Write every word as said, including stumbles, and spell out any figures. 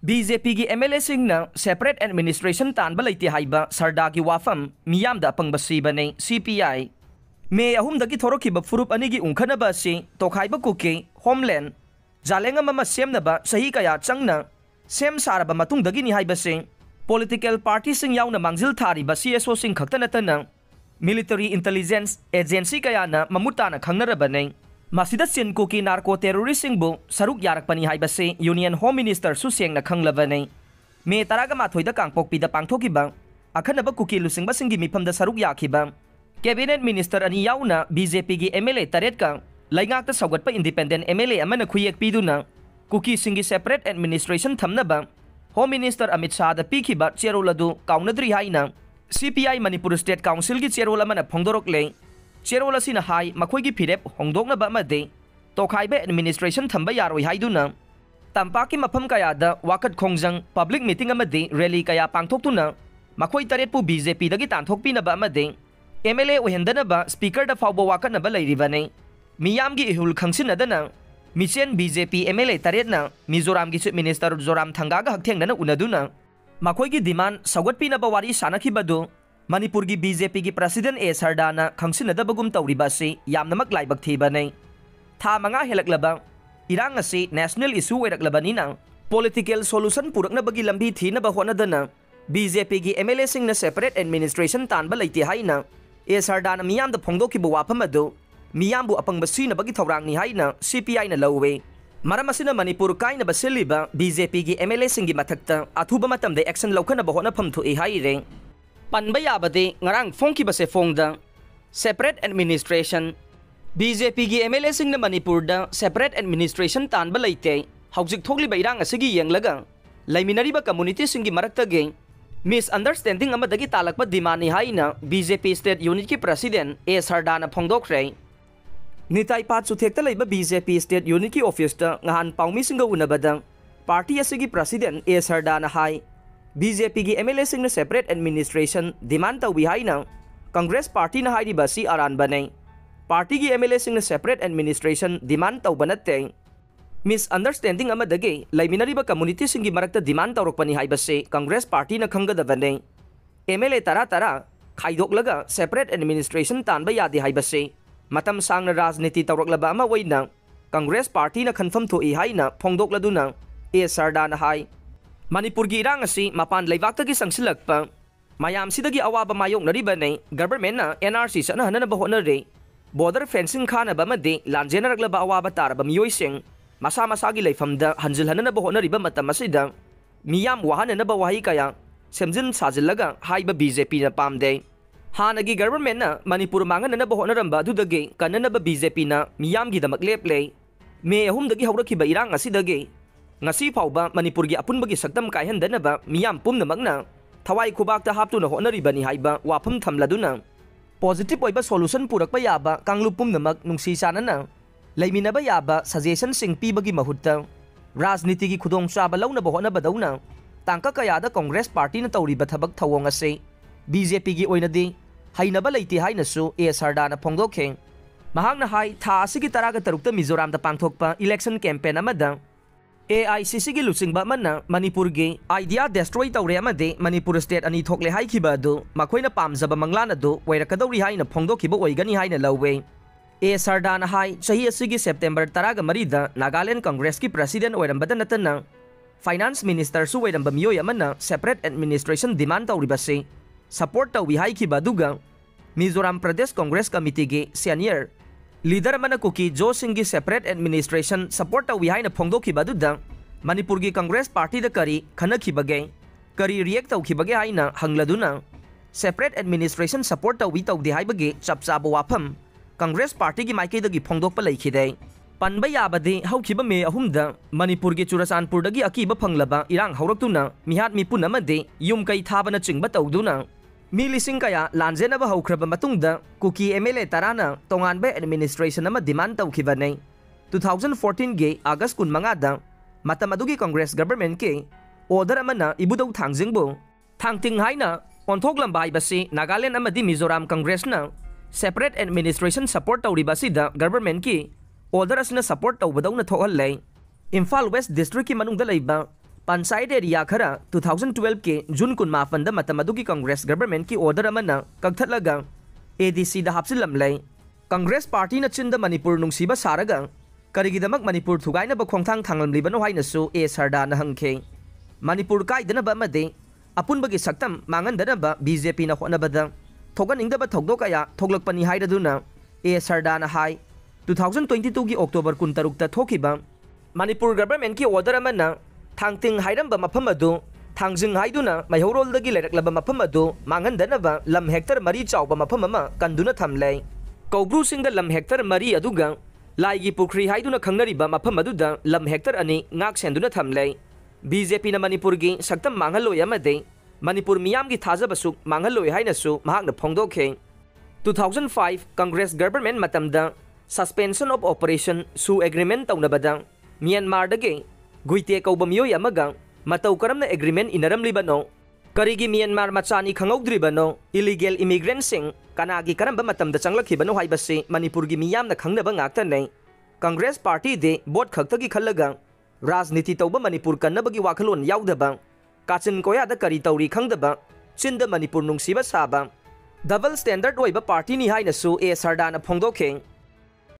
BJP की MLA Singh separate administration तानब लेते हाइबा सरदा की वाफम मियामदा पंगब सीबने सीपीआई मे अहुमदगी थोरखिब फुरुप अनिगी उंखनब असि तोखाइब कुकी होमलैंड जालेंग अमम सेमनब सही कया चंगना सेम सारब मतुंगदगिनी हाइबसे पॉलिटिकल पार्टी सिंह याउना मांगजिल थारिब सीएसओ सिंह खक्ता नतना मिलिटरी इंटेलिजेंस एजेंसी कयाना ममुताना खंगनरबने मसिदा सिनकुकी नार्को टेररिस्ट सिंहबु सरुक यारकपनी हाइबसे यूनियन होम मिनिस्टर सुसेंगना खंगलबने मे तरागा माथोइदा कांगपोकपीदा पांगथोकिबा अखनब कुकी लुसिंगबा सिंगी मिफमदा सरुक याखिबा कैबिनेट मिनिस्टर अनि याउना बीजेपी की एमएलए तरेट का लैंगाकता सौगटपा इंडिपेंडेंट एमएलए अमना खुयेक पीदुना कुकी सिंगी सेपरेट एडमिनिस्ट्रेशन थमनबा होम मिनिस्टर अमित शाह पीखिबा चेरोल अदु काउनद्री हाइना सीपीआई मणिपुर स्टेट काउंसिल की चेरोल अमना फोंदोरकले चेरोल असिना हाई मखोइगी फिरेप होंदोकनबा अमदे तोखाइबे एडमिनिस्ट्रेशन थंबा यारोइ हाइदुना तंपाकी मफम कयादा वाकत खोंजंग पब्लिक मीटिंग अमदे रैली कया पांगथोकतुना मखोइ तरेटपु बीजेपी दगी तांथोकपिनबा अमदे एमएलए ओहेंदनबा स्पीकर दा फाउबा वाकनबा लैरिबने मियामगी इहुल खंगसिनदना मिचेन बीजेपी एमएलए तरेटना मिजोराम की चीफ मिनिस्टर जोराम थंगागा हकथेंगना उनदुना मखोइगी डिमांड सौगटपिनबा वारी सानखिबदु मणिपुर की बीजेपी की प्रेसिडेंट ए सरदाना खंगसिनदबगुम तौरिबासी यामनमक लाइबक थीबने था मंगा हेलकलबा इरांग असी नेशनल इशू ओइरकलबनिना पॉलिटिकल सोल्यूशन पुरकनबगी लंबी थीनबा होनदना बीजेपी की एमएलए सिंह सेपरेट एडमिनिस्ट्रेशन तानबा लेते हाइना ए सरदाना मियामदा फोंदोकिबा वाफम अदु मियामबु अपंगबा सीनबगी थौरांगनी हाइना सीपीआई ना लौवे मरम असिना मणिपुर काइनबा सिलिबा बीजेपी की एमएलए सिंह की मथक्ता अथुबा मतमदे एक्शन लौखनबा होनफम थोइ हाइरे पनबा याबदे ngarang फोंकिबसे फोंगदा सेपरेट एडमिनिस्ट्रेशन बीजेपी की एमएलए सिंह मणिपुर दा सेपरेट एडमिनिस्ट्रेशन तानबा लेते हौजिक थोगलिबा इरांग असिगी येंगलगा लैमिनरिबा कम्युनिटी सिंह की मरक्तगे मिस अंडरस्टैंडिंग अमदगी तालकबा डिमांड हाइना बीजेपी स्टेट यूनिट की प्रेसिडेंट ए सरदाना फोंदोखरे निताई पात सुथेक्ता लेबा बीजेपी स्टेट यूनिट की ऑफिस दा ngahन पाउमी सिंह उनबदा पार्टी असिगी प्रेसिडेंट ए सरदाना हाई बीजेपी की MLA Singh separate administration demand तौबी हाइना कांग्रेस पार्टी ना हाइरिबासी अरान बने पार्टी की MLA Singh separate administration demand तौबा नत्ते मिस अंडरस्टैंडिंग अमदगे लैमिनरिबा कम्युनिटी सिंह की मरक्ता डिमांड तौरकपनी हाइबसे कांग्रेस पार्टी ना खंगदबने एमएलए तरा तरा खाइदोकलगा सेपरेट एडमिनिस्ट्रेशन तानबा यादे हाइबसे मतम सांगना राजनीति तौरकलबा अमा ओइना कांग्रेस पार्टी ना खनफम थोइ हाइना फोंदोकलदुना ए सरदाना हाई मणिपुर की इरांग असी मपान लेबाक्तगी संगसिलकपा मयामसिदगी अवाबा मायोकनरिबने गवर्नमेंट ना एनआरसी सनहननबा होनरे बॉर्डर फेंसिंग खानबा अमदे लांजेनरकलबा अवाबा तारबा मियोइसिंग मसा मसागी लेफमदा हंजिलहननबा होनरिबा मतम असिदा मियाम वाहननबा वाही कया सेमजिन साजिलगा हाइबा बीजेपी ना पामदे हानगी गवर्नमेंट ना मणिपुर मांगननबा होनरंबा अदुदगे कन्ननबा बीजेपी ना मियामगीदमक लेपले मे अहुमदगी हौरखिबा इरांग असिदगे ngasi fauba manipur gi apunbagi sakdam kaihandanaba miyam pumnamakna thawai khubakta haptuna honaribani haiba wafam thamladuna positive oiba solution purakpa yaba kanglu pumnamak nungsi sanana leiminaba yaba suggestion sing pibagi mahutta rajniti gi khudong chaba launaba honaba dauna tangka kayada congress party na tawriba thabak thawong ase bjp gi oinadi hainaba leite hainasu e sardana phongdokhe mahakna hai tha asigi taraga tarukta mizoram da pangthokpa election campaign amada A I C C की लुचिंगबा मन्ना मणिपुर की idea destroy तौरे अमदे Manipur state अनि थोकले हाइखिबा अदु मखोइना पामजबा मंगलान अदु वैरकदौरी हाइना फोंदोखिबा ओइगनी हाइना लौवे ए सरदाना हाई चही असिगी सेप्टेम्बर तरागा मरीदा नागालैंड कांग्रेस की प्रेसिडेंट ओइरंबदा नतना फाइनेंस मिनिस्टर सु ओइरंबा मियोय अमना सेपरेट एडमिनिस्ट्रेशन डिमांड तौरिबासे सपोर्ट तौवी हाइखिबा दुगा मिजोराम प्रदेश कांग्रेस कमिटी के सीनियर लीडर मन कुकी जो सिंह की सेपरेट एडमिनिस्ट्रेशन सपोर्ट तौवी हाइना फोंदोखिबदुदा मणिपुर की कांग्रेस पार्टी दा करी खनखिबगे करी रिएक्ट तौखिबगे हाइना हंगलदुना सेपरेट एडमिनिस्ट्रेशन सपोर्ट तौवी तौदे हाइबगे चपचाब वाफम कांग्रेस पार्टी की माइकेदगी फोंदोकपा लैखिदे पनबा याबदे हौखिबा मे अहुमदा मणिपुर की चुरचानपुरदगी अकीबा फंगलबा इरांग हौरक्तुना मिहात मिपुन अमदे युम कई थाबना चिंगबा तौदुना मी लिसिंग कया लांजेनबा हौख्रबा मतुंगदा कुकी एमएलए तराना तोंगानबा एडमिनिस्ट्रेशन अमा डिमांड तौखिबने टू थाउजेंड फोर्टीन गे अगस्त कुनमंगादा मतम अदुगी कांग्रेस गवर्नमेंट के ऑर्डर अमना इबुदौ थांगजिंगबो थांगतिंग हाइना ओंथोकलंबा हाइबसे नागालैंड अमदि मिजोराम कांग्रेसना सेपरेट एडमिनिस्ट्रेशन सपोर्ट तौरिबासिदा गवर्नमेंट की ऑर्डर असना सपोर्ट तौबदौना थोहल्ले इम्फाल वेस्ट डिस्ट्रिक्ट की मनुंगदा लैबा पंचायत एरिया खरा टू थाउजेंड ट्वेल्व के जून कुनमाफन मतम अदुगी कांग्रेस गवर्नमेंट की ऑर्डर अमना कक्थलगा एडीसी दा हापसिलमलै कांग्रेस पार्टी न चिंद मणिपुर नुंसीबा सारगा करिगिदमक मणिपुर थुगाइनब खोंथांग थांगलमलिबनो हाइनसु ए सरदा न हंखे मणिपुर काइदनब अमदे अपुनबगी सक्तम मांगनदनब बीजेपी न होनबदा थोगनिंगदब थोगदो कया थोगलकपनी हाइरदुना ए सरदा न हाइ टू थाउजेंड ट्वेंटी टू की अक्टोबर कुनतरुक ता थोकिबा मणिपुर गवर्नमेंट की ऑर्डर अमना थांगतिंग हाइरंब मफम अदु थांगजिंग हाइदुना मैहौरोलदगी लेरकलब मफम अदु मांगनदनब लम हेक्टर मरी चावब मफम अमा कंदुना थमलै कौब्रू सिंग लम हेक्टर मरी अदुगा लाइगी पुखरी हाइदुना खंगनरिब मफम अदुदा लम हेक्टर अनि ngak सेंदुना थमलै बीजेपी न मणिपुर की सक्तम मांगलोय अमदे मणिपुर मियाम की थाजबसु मांगलोय हाइनसु महाकन फोंगदोखे two thousand five Congress government मतमदा सस्पेंशन ऑफ ऑपरेशन सु एग्रीमेंट तौनबदा म्यांमार दगे गुइते कौबा मियोय अमगा मतौ करमना एग्रीमेंट इनरमलिबनो करिगी म्यांमार मचानी खंगौद्रिबनो इलीगल इमिग्रेंट सिंग कनागी करंबा मतमदा चंगलखिबनो हाइबसे मणिपुर की मियामना खंगनबा ngaktanai Congress party they both खक्तगी खल्लगा राजनीति तौबा मणिपुर कन्नबगी वाखलोन याउदबा काचिन कोयादा करी तौरी खंगदबा चिंद मणिपुर नुंसीबा साबा डबल स्टैंडर्ड ओइबा पार्टी नि हाइनसु ए सरदाना फोंदोखे